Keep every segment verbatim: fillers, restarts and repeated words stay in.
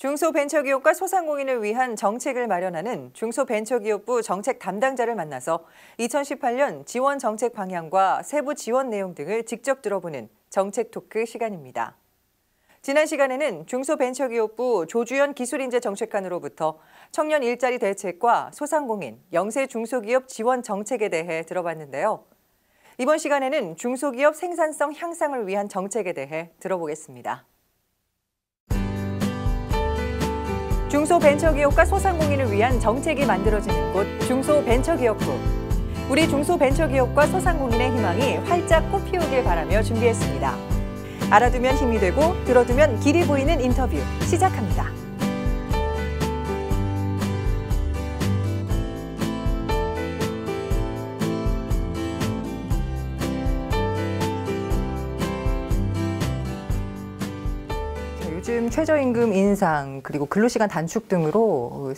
중소벤처기업과 소상공인을 위한 정책을 마련하는 중소벤처기업부 정책 담당자를 만나서 이천십팔 년 지원 정책 방향과 세부 지원 내용 등을 직접 들어보는 정책 토크 시간입니다. 지난 시간에는 중소벤처기업부 조주연 기술인재 정책관으로부터 청년 일자리 대책과 소상공인, 영세 중소기업 지원 정책에 대해 들어봤는데요. 이번 시간에는 중소기업 생산성 향상을 위한 정책에 대해 들어보겠습니다. 중소벤처기업과 소상공인을 위한 정책이 만들어지는 곳 중소벤처기업부. 우리 중소벤처기업과 소상공인의 희망이 활짝 꽃피우길 바라며 준비했습니다. 알아두면 힘이 되고 들어두면 길이 보이는 인터뷰 시작합니다. 요즘 최저임금 인상 그리고 근로시간 단축 등으로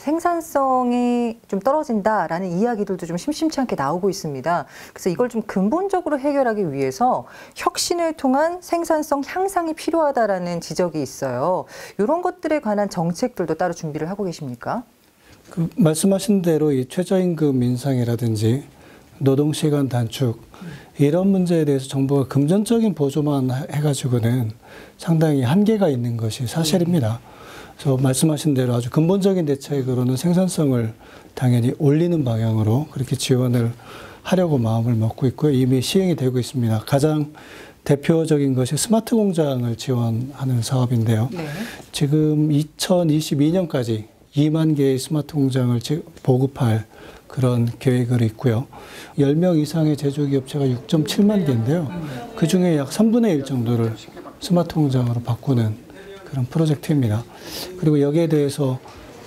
생산성이 좀 떨어진다라는 이야기들도 좀 심심치 않게 나오고 있습니다. 그래서 이걸 좀 근본적으로 해결하기 위해서 혁신을 통한 생산성 향상이 필요하다라는 지적이 있어요. 이런 것들에 관한 정책들도 따로 준비를 하고 계십니까? 그 말씀하신 대로 이 최저임금 인상이라든지 노동시간 단축 이런 문제에 대해서 정부가 금전적인 보조만 해가지고는 상당히 한계가 있는 것이 사실입니다. 그래서 말씀하신 대로 아주 근본적인 대책으로는 생산성을 당연히 올리는 방향으로 그렇게 지원을 하려고 마음을 먹고 있고요. 이미 시행이 되고 있습니다. 가장 대표적인 것이 스마트 공장을 지원하는 사업인데요. 네. 지금 이천이십이 년까지 이만 개의 스마트 공장을 보급할 그런 계획으로 있고요. 열 명 이상의 제조기업체가 육 점 칠만 개인데요. 그중에 약 삼분의 일 정도를 스마트 공장으로 바꾸는 그런 프로젝트입니다. 그리고 여기에 대해서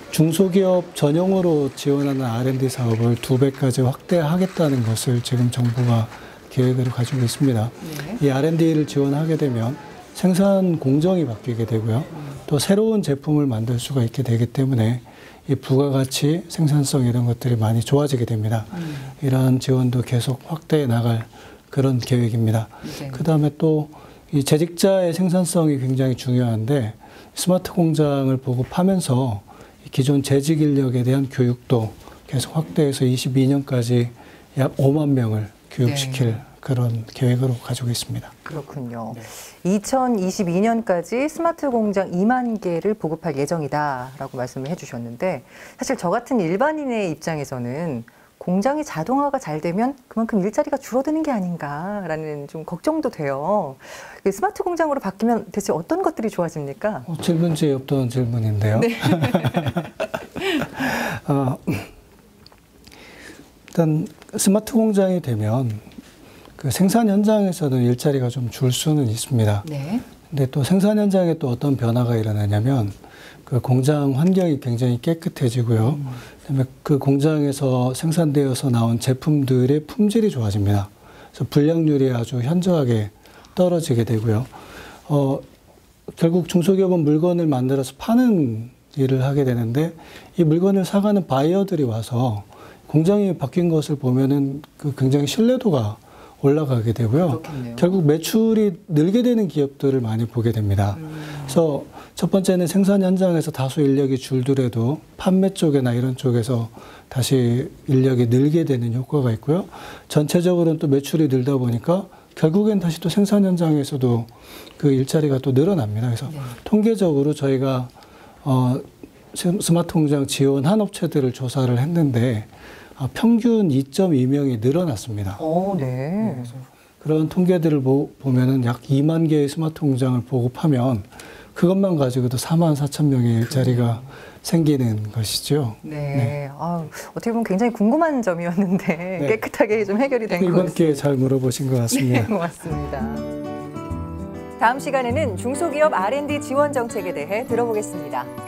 중소기업 전용으로 지원하는 알 앤 디 사업을 두 배까지 확대하겠다는 것을 지금 정부가 계획으로 가지고 있습니다. 네. 이 알 앤 디를 지원하게 되면 생산 공정이 바뀌게 되고요. 또 새로운 제품을 만들 수가 있게 되기 때문에 이 부가가치, 생산성 이런 것들이 많이 좋아지게 됩니다. 음. 이러한 지원도 계속 확대해 나갈 그런 계획입니다. 네. 그 다음에 또 이 재직자의 생산성이 굉장히 중요한데 스마트 공장을 보급하면서 기존 재직 인력에 대한 교육도 계속 확대해서 이십이 년까지 약 오만 명을 교육시킬 네. 그런 계획으로 가지고 있습니다. 그렇군요. 네. 이천이십이 년까지 스마트 공장 이만 개를 보급할 예정이다라고 말씀을 해주셨는데 사실 저 같은 일반인의 입장에서는 공장이 자동화가 잘 되면 그만큼 일자리가 줄어드는 게 아닌가라는 좀 걱정도 돼요. 스마트 공장으로 바뀌면 대체 어떤 것들이 좋아집니까? 어, 질문지에 없던 질문인데요. 네. 어, 일단 스마트 공장이 되면 그 생산 현장에서는 일자리가 좀 줄 수는 있습니다. 네. 근데 또 생산 현장에 또 어떤 변화가 일어나냐면 그 공장 환경이 굉장히 깨끗해지고요. 음. 그다음에 그 공장에서 생산되어서 나온 제품들의 품질이 좋아집니다. 그래서 불량률이 아주 현저하게 떨어지게 되고요. 어, 결국 중소기업은 물건을 만들어서 파는 일을 하게 되는데 이 물건을 사가는 바이어들이 와서 공장이 바뀐 것을 보면은 그 굉장히 신뢰도가 올라가게 되고요. 그렇겠네요. 결국 매출이 늘게 되는 기업들을 많이 보게 됩니다. 음. 그래서 첫 번째는 생산 현장에서 다소 인력이 줄더라도 판매 쪽이나 이런 쪽에서 다시 인력이 늘게 되는 효과가 있고요. 전체적으로는 또 매출이 늘다 보니까 결국엔 다시 또 생산 현장에서도 그 일자리가 또 늘어납니다. 그래서 네. 통계적으로 저희가 어, 스마트 공장 지원한 업체들을 조사를 했는데 아, 평균 이 점 이 명이 늘어났습니다. 오, 네. 네. 그런 통계들을 보, 보면은 약 이만 개의 스마트 공장을 보급하면 그것만 가지고도 사만 사천 명의 일자리가 생기는 것이죠. 네. 네. 아, 어떻게 보면 굉장히 궁금한 점이었는데 네. 깨끗하게 좀 해결이 된 것 같습니다. 이번 기회에 잘 물어보신 것 같습니다. 네, 고맙습니다. 다음 시간에는 중소기업 알 앤 디 지원 정책에 대해 들어보겠습니다.